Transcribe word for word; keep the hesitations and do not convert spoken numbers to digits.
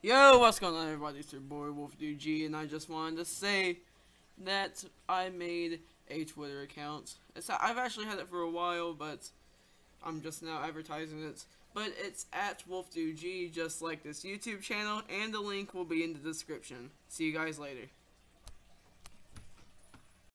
Yo, what's going on, everybody? It's your boy WolfDudeG, and I just wanted to say that I made a Twitter account. It's, I've actually had it for a while, but I'm just now advertising it. But it's at WolfDudeG, just like this YouTube channel, and the link will be in the description. See you guys later.